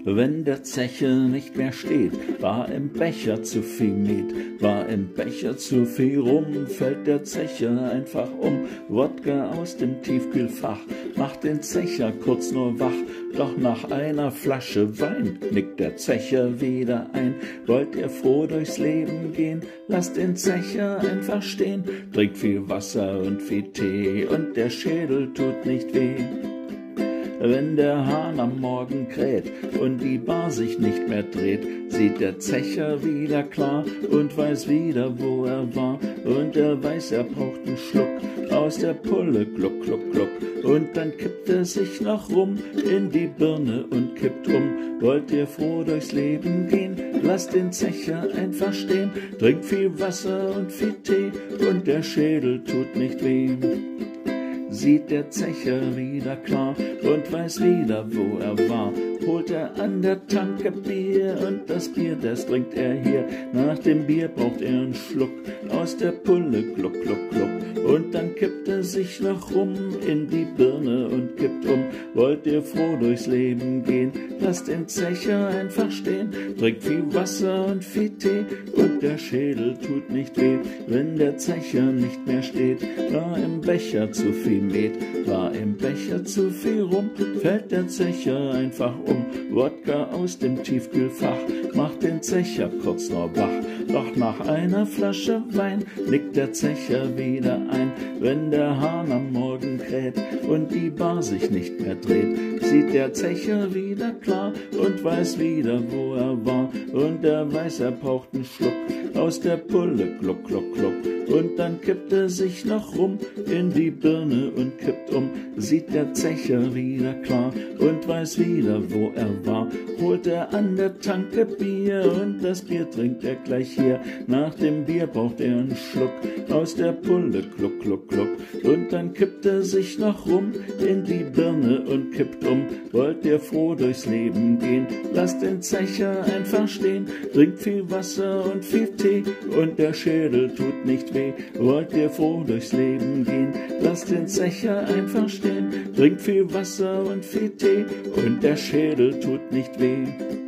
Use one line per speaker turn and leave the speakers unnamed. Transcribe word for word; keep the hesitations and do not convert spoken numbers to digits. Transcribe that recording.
Wenn der Zeche nicht mehr steht, war im Becher zu viel Met, war im Becher zu viel Rum, fällt der Zecher einfach um. Wodka aus dem Tiefkühlfach macht den Zecher kurz nur wach, doch nach einer Flasche Wein knickt der Zecher wieder ein. Wollt ihr froh durchs Leben gehen, lasst den Zecher einfach stehen, trinkt viel Wasser und viel Tee und der Schädel tut nicht weh. Wenn der Hahn am Morgen kräht und die Bar sich nicht mehr dreht, sieht der Zecher wieder klar und weiß wieder, wo er war. Und er weiß, er braucht einen Schluck aus der Pulle, gluck, gluck, gluck. Und dann kippt er sich noch rum in die Birne und kippt um. Wollt ihr froh durchs Leben gehen, lasst den Zecher einfach stehen, trinkt viel Wasser und viel Tee und der Schädel tut nicht weh. Sieht der Zecher wieder klar und weiß wieder, wo er war. Holt er an der Tanke Bier und das Bier, das trinkt er hier. Nach dem Bier braucht er einen Schluck aus der Pulle, gluck, gluck, gluck. Und dann kippt er sich noch rum in die Birne und kippt um. Wollt ihr froh durchs Leben gehen, lasst den Zecher einfach stehen, trinkt viel Wasser und viel Tee und der Schädel tut nicht weh. Wenn der Zecher nicht mehr steht, war im Becher zu viel Met, war im Becher zu viel Rum, fällt der Zecher einfach um. Wodka aus dem Tiefkühlfach macht den Zecher kurz noch wach, doch nach einer Flasche Wein nickt der Zecher wieder ein. Wenn der Hahn am Morgen kräht und die Bar sich nicht mehr dreht, sieht der Zecher wieder klar und weiß wieder, wo er war. Und er weiß, er braucht einen Schluck aus der Pulle, gluck, gluck, gluck. Und dann kippt er sich noch rum in die Birne und kippt um. Sieht der Zecher wieder klar und weiß wieder, wo er war. Holt er an der Tanke Bier und das Bier trinkt er gleich hier. Nach dem Bier braucht er einen Schluck aus der Pulle, gluck, gluck, gluck. Und dann kippt er sich noch rum in die Birne und kippt um. Wollt ihr froh durchs Leben gehen, lasst den Zecher einfach stehen, trinkt viel Wasser und viel Tee und der Schädel tut nicht weh. Wollt ihr froh durchs Leben gehen, lasst den Zecher einfach stehen, trinkt viel Wasser und viel Tee und der Schädel tut nicht weh.